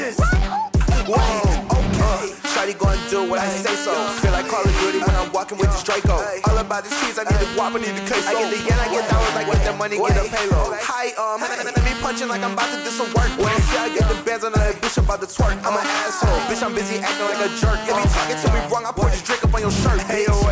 this. Whoa, okay. Shawty gon' do what I say so. Feel like Call of Duty when I'm walking with this Draco. All about these keys, I need the guap, I need the queso. I get the yen, I get dollars, I get that money, get a payload. Hi, me punching like I'm about to do some work. When I see I get the bands, I know that bitch about to twerk. I'm an asshole, bitch, I'm busy acting like a jerk. If you talking to me wrong, I pour this drink up on your shirt. Hey, yo.